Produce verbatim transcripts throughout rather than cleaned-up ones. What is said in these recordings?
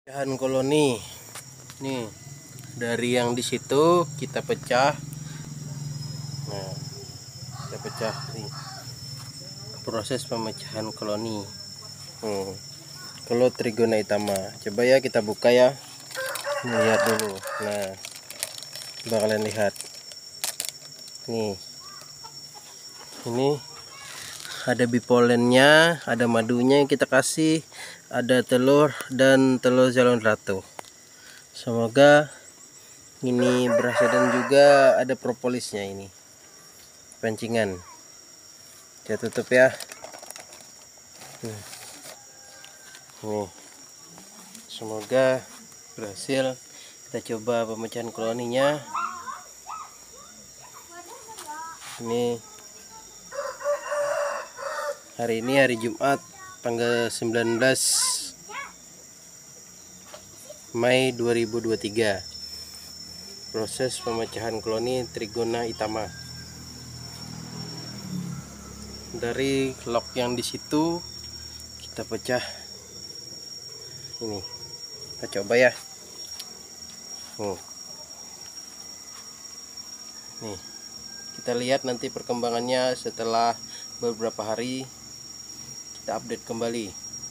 Pecahan koloni nih, dari yang di situ kita pecah. Nah, kita pecah nih, proses pemecahan koloni. hmm. Kalau Trigona hitama, coba ya kita buka ya, lihat dulu. Nah, bakalan lihat nih, ini ada bipolennya, ada madunya yang kita kasih, ada telur dan telur jalon ratu. Semoga ini berhasil, dan juga ada propolisnya. Ini pancingan, kita tutup ya. Nih, nih. Semoga berhasil. Kita coba pemecahan koloninya. Ini hari ini hari Jumat tanggal sembilan belas Mei dua ribu dua puluh tiga. Proses pemecahan koloni Trigona hitama. Dari lock yang di situ kita pecah. Ini kita coba ya. Oh. Nih, kita lihat nanti perkembangannya setelah beberapa hari. Kita update kembali.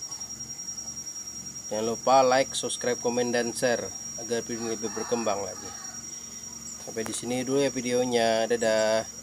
Jangan lupa like, subscribe, komen, dan share agar video ini lebih berkembang lagi. Sampai di sini dulu ya videonya. Dadah.